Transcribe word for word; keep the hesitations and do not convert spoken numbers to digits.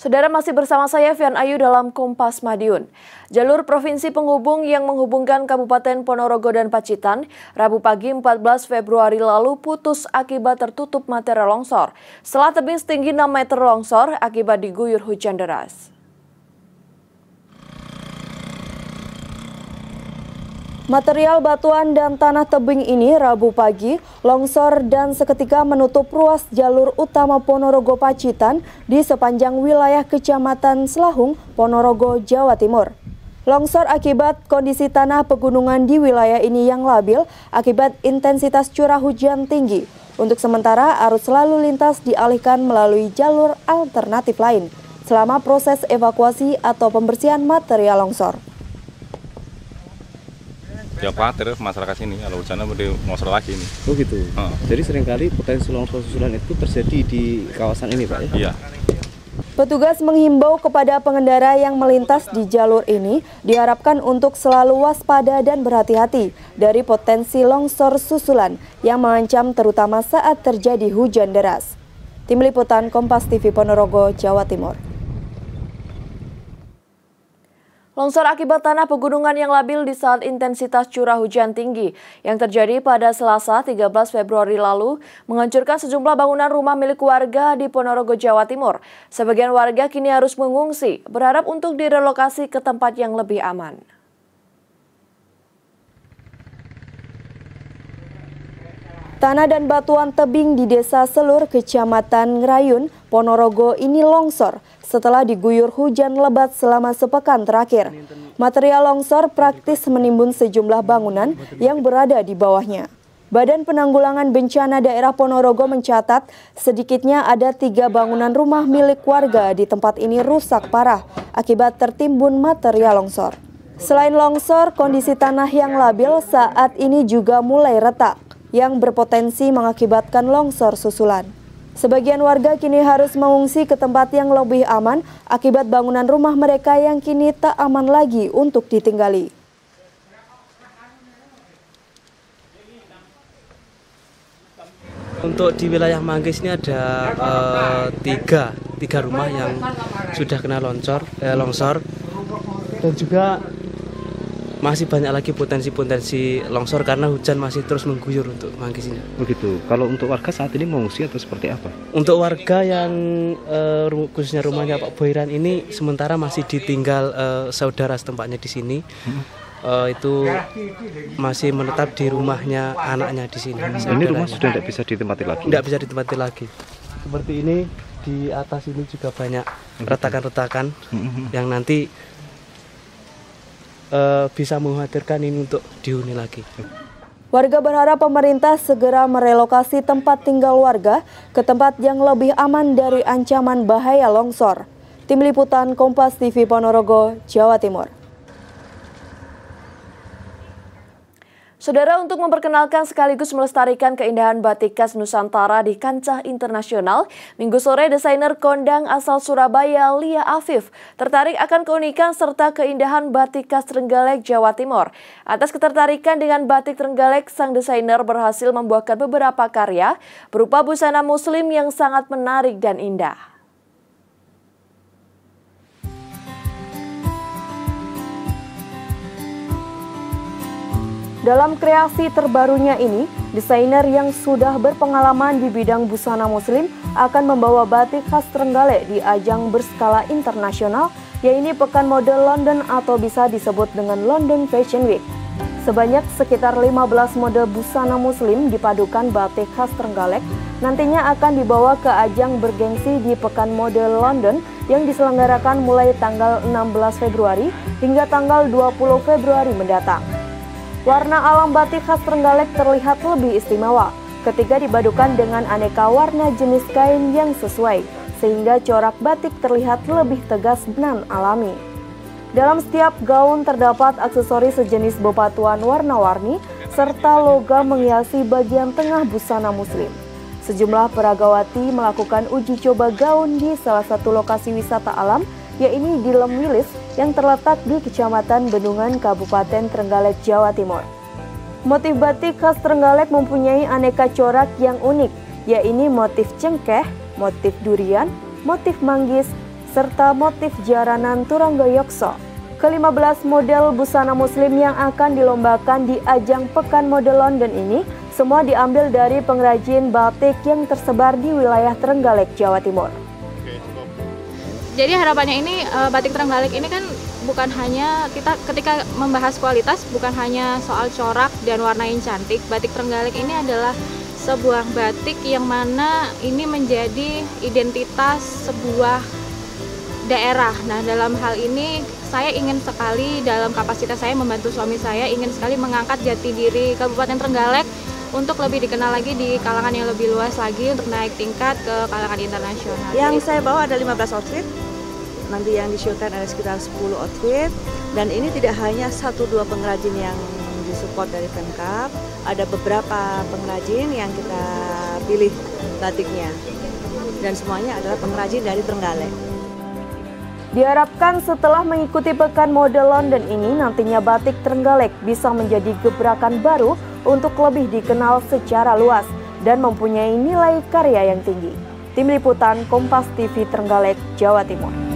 Saudara, masih bersama saya Fian Ayu dalam Kompas Madiun. Jalur provinsi penghubung yang menghubungkan Kabupaten Ponorogo dan Pacitan, Rabu pagi empat belas Februari lalu putus akibat tertutup material longsor. Setelah tebing setinggi enam meter longsor akibat diguyur hujan deras. Material batuan dan tanah tebing ini Rabu pagi longsor dan seketika menutup ruas jalur utama Ponorogo Pacitan di sepanjang wilayah Kecamatan Selahung, Ponorogo, Jawa Timur. Longsor akibat kondisi tanah pegunungan di wilayah ini yang labil akibat intensitas curah hujan tinggi. Untuk sementara arus lalu lintas dialihkan melalui jalur alternatif lain selama proses evakuasi atau pembersihan material longsor. Ya khawatir masyarakat sini kalau hujannya mau longsor lagi ini. Oh gitu. Uh. Jadi seringkali potensi longsor susulan itu terjadi di kawasan ini, Pak, ya? Iya. Petugas menghimbau kepada pengendara yang melintas di jalur ini diharapkan untuk selalu waspada dan berhati-hati dari potensi longsor susulan yang mengancam terutama saat terjadi hujan deras. Tim Liputan Kompas T V Ponorogo, Jawa Timur. Longsor akibat tanah pegunungan yang labil di saat intensitas curah hujan tinggi yang terjadi pada Selasa tiga belas Februari lalu menghancurkan sejumlah bangunan rumah milik warga di Ponorogo, Jawa Timur. Sebagian warga kini harus mengungsi, berharap untuk direlokasi ke tempat yang lebih aman. Tanah dan batuan tebing di Desa Selur, Kecamatan Ngerayun, Ponorogo ini longsor setelah diguyur hujan lebat selama sepekan terakhir. Material longsor praktis menimbun sejumlah bangunan yang berada di bawahnya. Badan Penanggulangan Bencana Daerah Ponorogo mencatat sedikitnya ada tiga bangunan rumah milik warga di tempat ini rusak parah akibat tertimbun material longsor. Selain longsor, kondisi tanah yang labil saat ini juga mulai retak yang berpotensi mengakibatkan longsor susulan. Sebagian warga kini harus mengungsi ke tempat yang lebih aman akibat bangunan rumah mereka yang kini tak aman lagi untuk ditinggali. Untuk di wilayah Manggis ini ada uh, tiga, tiga rumah yang sudah kena longsor, eh, longsor dan juga masih banyak lagi potensi-potensi longsor karena hujan masih terus mengguyur untuk Manggis ini. Begitu. Kalau untuk warga saat ini mengungsi atau seperti apa? Untuk warga yang uh, khususnya rumahnya Pak Boyran ini sementara masih ditinggal uh, saudara setempatnya di sini. Hmm. Uh, itu masih menetap di rumahnya anaknya di sini. Ini rumah sudah tidak bisa ditempati lagi? Tidak bisa ditempati lagi. Seperti ini di atas ini juga banyak retakan-retakan hmm. yang nanti Uh, bisa mengkhawatirkan ini untuk dihuni lagi. Warga berharap pemerintah segera merelokasi tempat tinggal warga ke tempat yang lebih aman dari ancaman bahaya longsor. Tim Liputan Kompas T V Ponorogo, Jawa Timur. Saudara, untuk memperkenalkan sekaligus melestarikan keindahan batik khas Nusantara di kancah internasional, Minggu sore desainer kondang asal Surabaya, Lia Afif, tertarik akan keunikan serta keindahan batik khas Trenggalek, Jawa Timur. Atas ketertarikan dengan batik Trenggalek, sang desainer berhasil membuatkan beberapa karya berupa busana muslim yang sangat menarik dan indah. Dalam kreasi terbarunya ini, desainer yang sudah berpengalaman di bidang busana muslim akan membawa batik khas Trenggalek di ajang berskala internasional, yaitu Pekan Model London atau bisa disebut dengan London Fashion Week. Sebanyak sekitar lima belas model busana muslim dipadukan batik khas Trenggalek nantinya akan dibawa ke ajang bergengsi di Pekan Model London yang diselenggarakan mulai tanggal enam belas Februari hingga tanggal dua puluh Februari mendatang. Warna alam batik khas Trenggalek terlihat lebih istimewa ketika dipadukan dengan aneka warna jenis kain yang sesuai, sehingga corak batik terlihat lebih tegas dan alami. Dalam setiap gaun terdapat aksesoris sejenis bebatuan warna-warni, serta logam menghiasi bagian tengah busana muslim. Sejumlah peragawati melakukan uji coba gaun di salah satu lokasi wisata alam, yaitu di Lem Wilis yang terletak di Kecamatan Bendungan, Kabupaten Trenggalek, Jawa Timur. Motif batik khas Trenggalek mempunyai aneka corak yang unik, yaitu motif cengkeh, motif durian, motif manggis, serta motif jaranan Turangga Yokso. kelima belas model busana muslim yang akan dilombakan di ajang Pekan Mode London ini semua diambil dari pengrajin batik yang tersebar di wilayah Trenggalek, Jawa Timur. Jadi harapannya ini batik Trenggalek ini kan bukan hanya kita ketika membahas kualitas bukan hanya soal corak dan warna yang cantik. Batik Trenggalek ini adalah sebuah batik yang mana ini menjadi identitas sebuah daerah. Nah, dalam hal ini saya ingin sekali dalam kapasitas saya membantu suami saya ingin sekali mengangkat jati diri Kabupaten Trenggalek untuk lebih dikenal lagi di kalangan yang lebih luas lagi untuk naik tingkat ke kalangan internasional. Yang saya bawa ada lima belas outfit, nanti yang di-showkan ada sekitar sepuluh outfit, dan ini tidak hanya satu dua pengrajin yang disupport dari Pemkab, ada beberapa pengrajin yang kita pilih batiknya, dan semuanya adalah pengrajin dari Trenggalek. Diharapkan setelah mengikuti Pekan Mode London ini, nantinya batik Trenggalek bisa menjadi gebrakan baru untuk lebih dikenal secara luas dan mempunyai nilai karya yang tinggi. Tim Liputan Kompas T V Trenggalek, Jawa Timur.